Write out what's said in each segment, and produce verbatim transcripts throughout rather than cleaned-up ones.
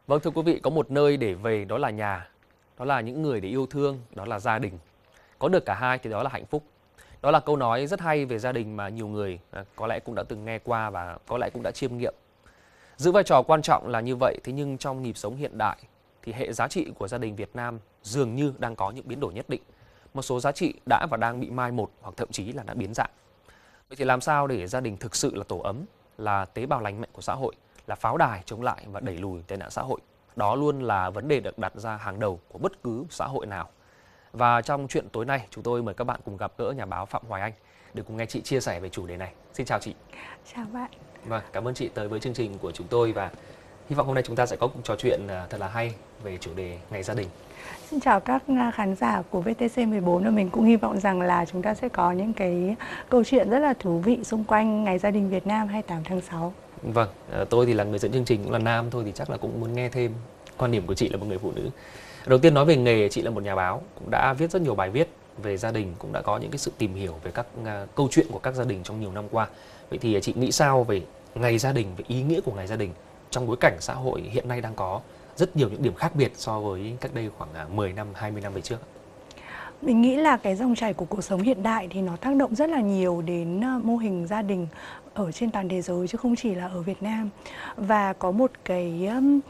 Vâng, thưa quý vị, có một nơi để về đó là nhà, đó là những người để yêu thương, đó là gia đình. Có được cả hai thì đó là hạnh phúc. Đó là câu nói rất hay về gia đình mà nhiều người à, có lẽ cũng đã từng nghe qua và có lẽ cũng đã chiêm nghiệm. Giữ vai trò quan trọng là như vậy, thế nhưng trong nhịp sống hiện đại thì hệ giá trị của gia đình Việt Nam dường như đang có những biến đổi nhất định. Một số giá trị đã và đang bị mai một hoặc thậm chí là đã biến dạng. Vậy thì làm sao để gia đình thực sự là tổ ấm, là tế bào lành mạnh của xã hội, là pháo đài chống lại và đẩy lùi tệ nạn xã hội? Đó luôn là vấn đề được đặt ra hàng đầu của bất cứ xã hội nào. Và trong chuyện tối nay, chúng tôi mời các bạn cùng gặp gỡ nhà báo Phạm Hoài Anh để cùng nghe chị chia sẻ về chủ đề này. Xin chào chị. Chào bạn. Vâng, cảm ơn chị tới với chương trình của chúng tôi và hy vọng hôm nay chúng ta sẽ có cuộc trò chuyện thật là hay về chủ đề Ngày Gia đình. Xin chào các khán giả của vê tê xê mười bốn và mình cũng hy vọng rằng là chúng ta sẽ có những cái câu chuyện rất là thú vị xung quanh Ngày Gia đình Việt Nam hai mươi tám tháng sáu. Vâng, tôi thì là người dẫn chương trình cũng là nam thôi thì chắc là cũng muốn nghe thêm quan điểm của chị là một người phụ nữ. Đầu tiên nói về nghề, chị là một nhà báo, cũng đã viết rất nhiều bài viết về gia đình, cũng đã có những cái sự tìm hiểu về các uh, câu chuyện của các gia đình trong nhiều năm qua. Vậy thì chị nghĩ sao về Ngày Gia đình, về ý nghĩa của Ngày Gia đình trong bối cảnh xã hội hiện nay đang có rất nhiều những điểm khác biệt so với cách đây khoảng uh, mười năm, hai mươi năm về trước? Mình nghĩ là cái dòng chảy của cuộc sống hiện đại thì nó tác động rất là nhiều đến mô hình gia đình ở trên toàn thế giới chứ không chỉ là ở Việt Nam. Và có một cái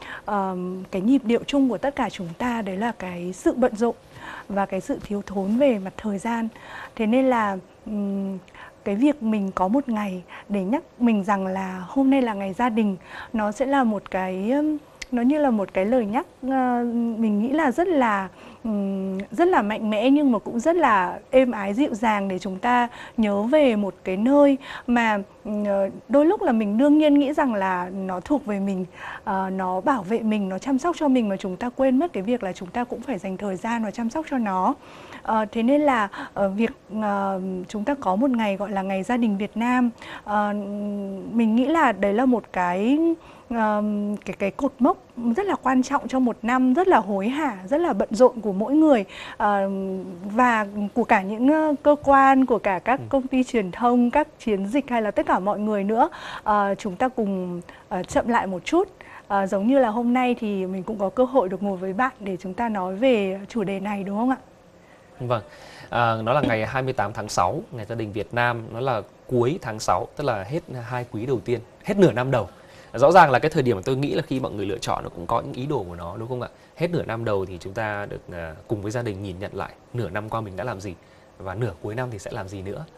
um, cái nhịp điệu chung của tất cả chúng ta, đấy là cái sự bận rộn và cái sự thiếu thốn về mặt thời gian. Thế nên là um, cái việc mình có một ngày để nhắc mình rằng là hôm nay là ngày gia đình, nó sẽ là một cái um, nó như là một cái lời nhắc uh, mình nghĩ là rất là um, rất là mạnh mẽ nhưng mà cũng rất là êm ái dịu dàng để chúng ta nhớ về một cái nơi mà uh, đôi lúc là mình đương nhiên nghĩ rằng là nó thuộc về mình, uh, nó bảo vệ mình, nó chăm sóc cho mình mà chúng ta quên mất cái việc là chúng ta cũng phải dành thời gian và chăm sóc cho nó. Uh, thế nên là uh, việc uh, chúng ta có một ngày gọi là Ngày Gia đình Việt Nam, uh, mình nghĩ là đấy là một cái Uh, cái cái cột mốc rất là quan trọng trong một năm rất là hối hả, rất là bận rộn của mỗi người uh, và của cả những uh, cơ quan, của cả các công ty truyền thông, các chiến dịch hay là tất cả mọi người nữa. Uh, chúng ta cùng uh, chậm lại một chút. Uh, giống như là hôm nay thì mình cũng có cơ hội được ngồi với bạn để chúng ta nói về chủ đề này, đúng không ạ? Vâng, à, nó là ngày hai mươi tám tháng sáu, Ngày Gia đình Việt Nam, nó là cuối tháng sáu, tức là hết hai quý đầu tiên, hết nửa năm đầu. Rõ ràng là cái thời điểm mà tôi nghĩ là khi mọi người lựa chọn nó cũng có những ý đồ của nó, đúng không ạ? Hết nửa năm đầu thì chúng ta được uh, cùng với gia đình nhìn nhận lại nửa năm qua mình đã làm gì và nửa cuối năm thì sẽ làm gì nữa.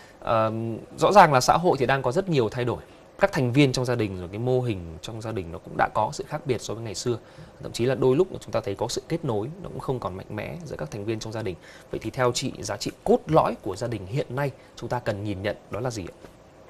Uh, rõ ràng là xã hội thì đang có rất nhiều thay đổi. Các thành viên trong gia đình rồi cái mô hình trong gia đình nó cũng đã có sự khác biệt so với ngày xưa. Thậm chí là đôi lúc chúng ta thấy có sự kết nối nó cũng không còn mạnh mẽ giữa các thành viên trong gia đình. Vậy thì theo chị, giá trị cốt lõi của gia đình hiện nay chúng ta cần nhìn nhận đó là gì ạ?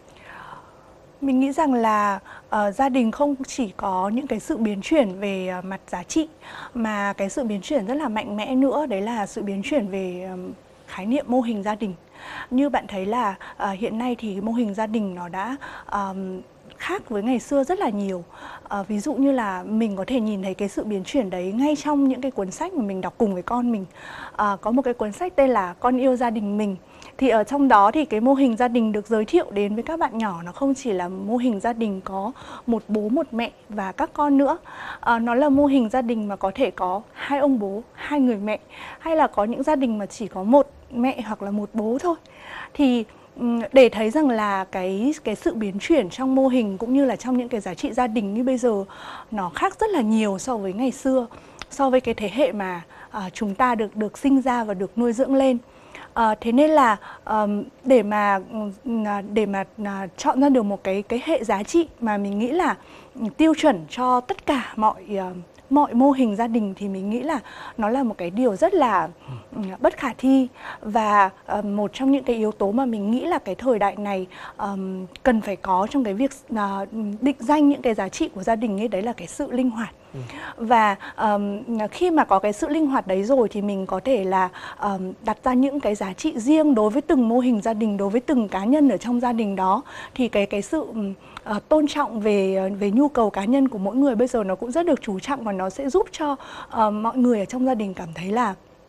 Mình nghĩ rằng là uh, gia đình không chỉ có những cái sự biến chuyển về uh, mặt giá trị mà cái sự biến chuyển rất là mạnh mẽ nữa, đấy là sự biến chuyển về um, khái niệm mô hình gia đình. Như bạn thấy là uh, hiện nay thì mô hình gia đình nó đã um, khác với ngày xưa rất là nhiều. À, ví dụ như là mình có thể nhìn thấy cái sự biến chuyển đấy ngay trong những cái cuốn sách mà mình đọc cùng với con mình. À, có một cái cuốn sách tên là Con Yêu Gia Đình Mình. Thì ở trong đó thì cái mô hình gia đình được giới thiệu đến với các bạn nhỏ nó không chỉ là mô hình gia đình có một bố, một mẹ và các con nữa. À, nó là mô hình gia đình mà có thể có hai ông bố, hai người mẹ, hay là có những gia đình mà chỉ có một mẹ hoặc là một bố thôi. Thì để thấy rằng là cái cái sự biến chuyển trong mô hình cũng như là trong những cái giá trị gia đình như bây giờ nó khác rất là nhiều so với ngày xưa, so với cái thế hệ mà à, chúng ta được được sinh ra và được nuôi dưỡng lên. À, thế nên là um, để mà để mà uh, chọn ra được một cái cái hệ giá trị mà mình nghĩ là tiêu chuẩn cho tất cả mọi uh, mọi mô hình gia đình thì mình nghĩ là nó là một cái điều rất là bất khả thi. Và uh, một trong những cái yếu tố mà mình nghĩ là cái thời đại này um, cần phải có trong cái việc uh, định danh những cái giá trị của gia đình ấy, đấy là cái sự linh hoạt. Ừ. Và um, khi mà có cái sự linh hoạt đấy rồi thì mình có thể là um, đặt ra những cái giá trị riêng đối với từng mô hình gia đình, đối với từng cá nhân ở trong gia đình đó. Thì cái cái sự uh, tôn trọng về về nhu cầu cá nhân của mỗi người bây giờ nó cũng rất được chú trọng và nó sẽ giúp cho uh, mọi người ở trong gia đình cảm thấy là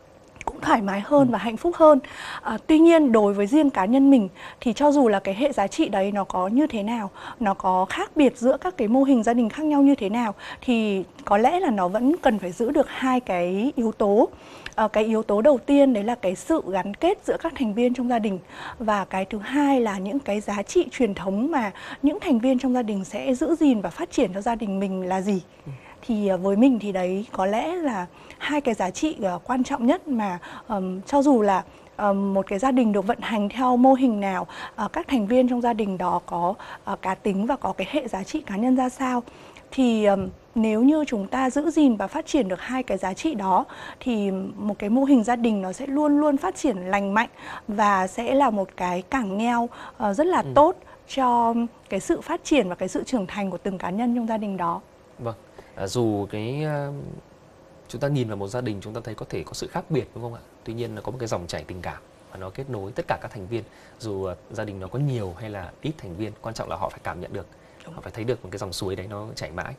cũng thoải mái hơn và hạnh phúc hơn. À, tuy nhiên đối với riêng cá nhân mình thì cho dù là cái hệ giá trị đấy nó có như thế nào, nó có khác biệt giữa các cái mô hình gia đình khác nhau như thế nào, thì có lẽ là nó vẫn cần phải giữ được hai cái yếu tố. À, cái yếu tố đầu tiên đấy là cái sự gắn kết giữa các thành viên trong gia đình, và cái thứ hai là những cái giá trị truyền thống mà những thành viên trong gia đình sẽ giữ gìn và phát triển cho gia đình mình là gì. Thì với mình thì đấy có lẽ là hai cái giá trị uh, quan trọng nhất mà um, cho dù là um, một cái gia đình được vận hành theo mô hình nào, uh, các thành viên trong gia đình đó có uh, cá tính và có cái hệ giá trị cá nhân ra sao, thì um, nếu như chúng ta giữ gìn và phát triển được hai cái giá trị đó thì một cái mô hình gia đình nó sẽ luôn luôn phát triển lành mạnh và sẽ là một cái cảng neo uh, rất là ừ. tốt cho cái sự phát triển và cái sự trưởng thành của từng cá nhân trong gia đình đó. Vâng, à, dù cái uh, chúng ta nhìn vào một gia đình chúng ta thấy có thể có sự khác biệt đúng không ạ? Tuy nhiên là có một cái dòng chảy tình cảm và nó kết nối tất cả các thành viên, dù uh, gia đình nó có nhiều hay là ít thành viên, quan trọng là họ phải cảm nhận được, đúng. Họ phải thấy được một cái dòng suối đấy nó chảy mãi.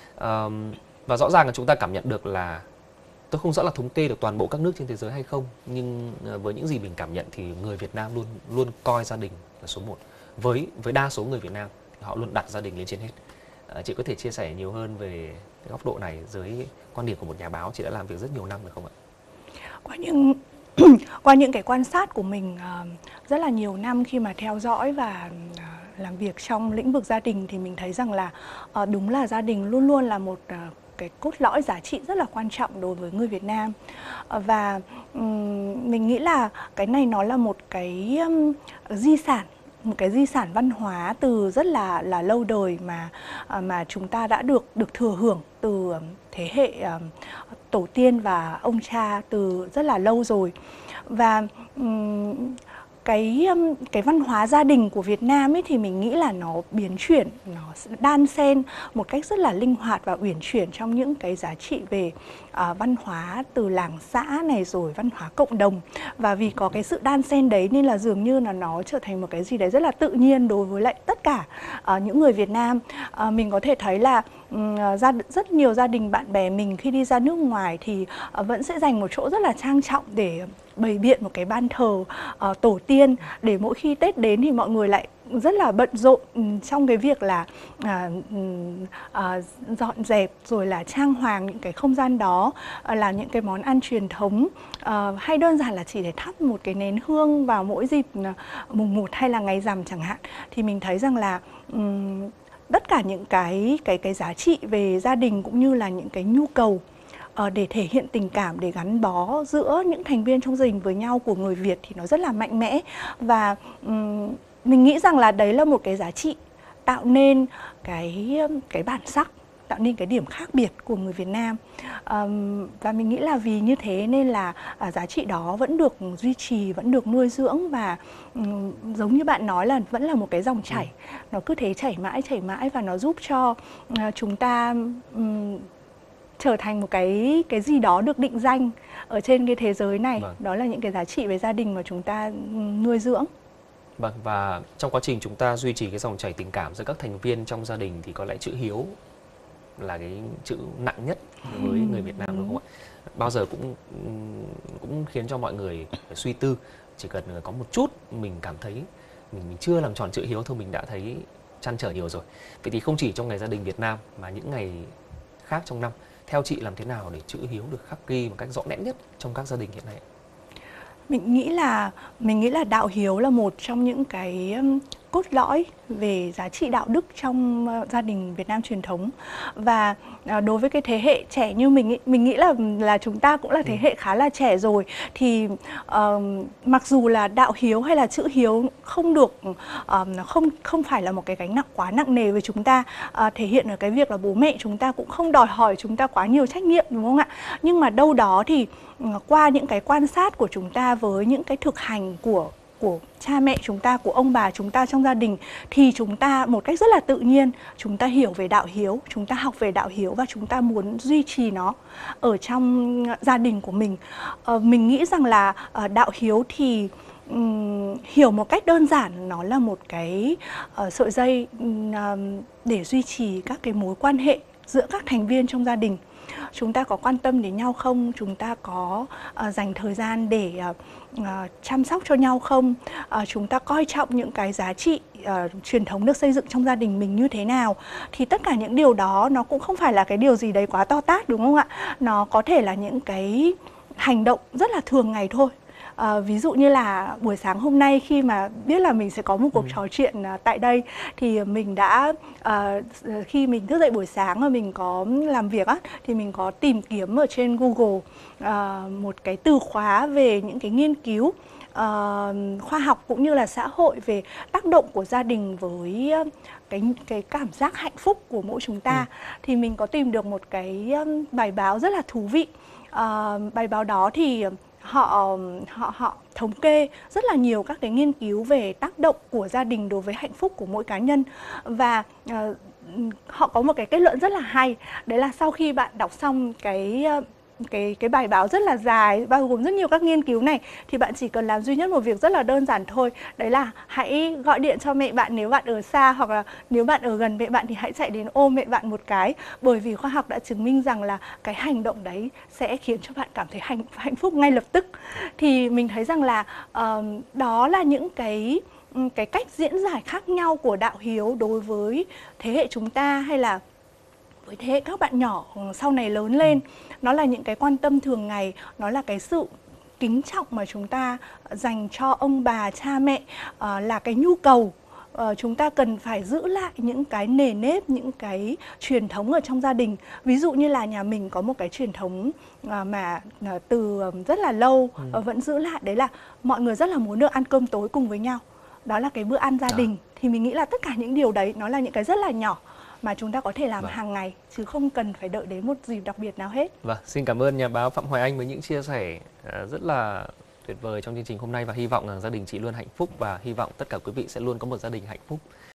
Um, và rõ ràng là chúng ta cảm nhận được là, tôi không rõ là thống kê được toàn bộ các nước trên thế giới hay không, nhưng uh, với những gì mình cảm nhận thì người Việt Nam luôn luôn coi gia đình là số một. Với với đa số người Việt Nam thì họ luôn đặt gia đình lên trên hết. Uh, chị có thể chia sẻ nhiều hơn về cái góc độ này dưới quan điểm của một nhà báo, chị đã làm việc rất nhiều năm rồi không ạ? Qua những qua những cái quan sát của mình uh, rất là nhiều năm khi mà theo dõi và uh, làm việc trong lĩnh vực gia đình, thì mình thấy rằng là uh, đúng là gia đình luôn luôn là một uh, cái cốt lõi giá trị rất là quan trọng đối với người Việt Nam. Uh, và um, mình nghĩ là cái này nó là một cái um, di sản, một cái di sản văn hóa từ rất là là lâu đời mà mà chúng ta đã được được thừa hưởng từ thế hệ uh, tổ tiên và ông cha từ rất là lâu rồi. Và um, cái cái văn hóa gia đình của Việt Nam ấy thì mình nghĩ là nó biến chuyển, nó đan xen một cách rất là linh hoạt và uyển chuyển trong những cái giá trị về uh, văn hóa từ làng xã này, rồi văn hóa cộng đồng. Và vì có cái sự đan xen đấy nên là dường như là nó trở thành một cái gì đấy rất là tự nhiên đối với lại tất cả uh, những người Việt Nam. Uh, mình có thể thấy là um, gia, rất nhiều gia đình bạn bè mình khi đi ra nước ngoài thì uh, vẫn sẽ dành một chỗ rất là trang trọng để bày biện một cái ban thờ uh, tổ tiên, để mỗi khi Tết đến thì mọi người lại rất là bận rộn um, trong cái việc là uh, uh, dọn dẹp rồi là trang hoàng những cái không gian đó, uh, làm những cái món ăn truyền thống, uh, hay đơn giản là chỉ để thắp một cái nén hương vào mỗi dịp uh, mùng một hay là ngày rằm chẳng hạn. Thì mình thấy rằng là um, tất cả những cái cái cái giá trị về gia đình cũng như là những cái nhu cầu để thể hiện tình cảm, để gắn bó giữa những thành viên trong gia đình với nhau của người Việt thì nó rất là mạnh mẽ. Và um, mình nghĩ rằng là đấy là một cái giá trị tạo nên cái cái bản sắc, tạo nên cái điểm khác biệt của người Việt Nam. Um, và mình nghĩ là vì như thế nên là à, giá trị đó vẫn được duy trì, vẫn được nuôi dưỡng, và um, giống như bạn nói là vẫn là một cái dòng chảy, ừ. nó cứ thế chảy mãi chảy mãi và nó giúp cho uh, chúng ta um, trở thành một cái cái gì đó được định danh ở trên cái thế giới này. Vâng. Đó là những cái giá trị về gia đình mà chúng ta nuôi dưỡng. Vâng, và trong quá trình chúng ta duy trì cái dòng chảy tình cảm giữa các thành viên trong gia đình thì có lẽ chữ hiếu là cái chữ nặng nhất với người Việt Nam, đúng không ạ? Bao giờ cũng cũng khiến cho mọi người phải suy tư. Chỉ cần có một chút mình cảm thấy mình, mình chưa làm tròn chữ hiếu thôi mình đã thấy trăn trở nhiều rồi. Vậy thì không chỉ trong ngày gia đình Việt Nam mà những ngày khác trong năm, theo chị làm thế nào để chữ hiếu được khắc ghi một cách rõ nét nhất trong các gia đình hiện nay? Mình nghĩ là mình nghĩ là đạo hiếu là một trong những cái cốt lõi về giá trị đạo đức trong gia đình Việt Nam truyền thống. Và đối với cái thế hệ trẻ như mình ý, mình nghĩ là là chúng ta cũng là thế hệ khá là trẻ rồi, thì uh, mặc dù là đạo hiếu hay là chữ hiếu không được uh, không không phải là một cái gánh nặng quá nặng nề với chúng ta, uh, thể hiện ở cái việc là bố mẹ chúng ta cũng không đòi hỏi chúng ta quá nhiều trách nhiệm, đúng không ạ? Nhưng mà đâu đó thì uh, qua những cái quan sát của chúng ta với những cái thực hành của của cha mẹ chúng ta, của ông bà chúng ta trong gia đình, thì chúng ta một cách rất là tự nhiên chúng ta hiểu về đạo hiếu, chúng ta học về đạo hiếu và chúng ta muốn duy trì nó ở trong gia đình của mình. Ờ, mình nghĩ rằng là uh, đạo hiếu thì um, hiểu một cách đơn giản nó là một cái uh, sợi dây um, để duy trì các cái mối quan hệ giữa các thành viên trong gia đình. chúng ta có quan tâm đến nhau không, chúng ta có uh, dành thời gian để uh, uh, chăm sóc cho nhau không, uh, chúng ta coi trọng những cái giá trị uh, truyền thống được xây dựng trong gia đình mình như thế nào. Thì tất cả những điều đó nó cũng không phải là cái điều gì đấy quá to tát, đúng không ạ? Nó có thể là những cái hành động rất là thường ngày thôi. À, ví dụ như là buổi sáng hôm nay khi mà biết là mình sẽ có một cuộc ừ. trò chuyện uh, tại đây, thì mình đã uh, khi mình thức dậy buổi sáng mà mình có làm việc á, thì mình có tìm kiếm ở trên Google uh, một cái từ khóa về những cái nghiên cứu uh, khoa học cũng như là xã hội về tác động của gia đình với uh, cái cái cảm giác hạnh phúc của mỗi chúng ta. Ừ. Thì mình có tìm được một cái um, bài báo rất là thú vị. Uh, bài báo đó thì họ họ họ thống kê rất là nhiều các cái nghiên cứu về tác động của gia đình đối với hạnh phúc của mỗi cá nhân, và uh, họ có một cái kết luận rất là hay, đấy là sau khi bạn đọc xong cái uh, cái cái bài báo rất là dài bao gồm rất nhiều các nghiên cứu này, thì bạn chỉ cần làm duy nhất một việc rất là đơn giản thôi, đấy là hãy gọi điện cho mẹ bạn nếu bạn ở xa, hoặc là nếu bạn ở gần mẹ bạn thì hãy chạy đến ôm mẹ bạn một cái, bởi vì khoa học đã chứng minh rằng là cái hành động đấy sẽ khiến cho bạn cảm thấy hạnh hạnh phúc ngay lập tức. Thì mình thấy rằng là uh, đó là những cái cái cách diễn giải khác nhau của đạo hiếu đối với thế hệ chúng ta, hay là với thế hệ các bạn nhỏ sau này lớn lên. Nó là những cái quan tâm thường ngày, nó là cái sự kính trọng mà chúng ta dành cho ông bà, cha mẹ, uh, là cái nhu cầu. Uh, chúng ta cần phải giữ lại những cái nề nếp, những cái truyền thống ở trong gia đình. Ví dụ như là nhà mình có một cái truyền thống uh, mà uh, từ rất là lâu ừ. uh, vẫn giữ lại, đấy là mọi người rất là muốn được ăn cơm tối cùng với nhau. Đó là cái bữa ăn gia à. đình. Thì mình nghĩ là tất cả những điều đấy nó là những cái rất là nhỏ mà chúng ta có thể làm vâng. hàng ngày, chứ không cần phải đợi đến một dịp đặc biệt nào hết. Vâng, xin cảm ơn nhà báo Phạm Hoài Anh với những chia sẻ rất là tuyệt vời trong chương trình hôm nay, và hy vọng rằng gia đình chị luôn hạnh phúc, và hy vọng tất cả quý vị sẽ luôn có một gia đình hạnh phúc.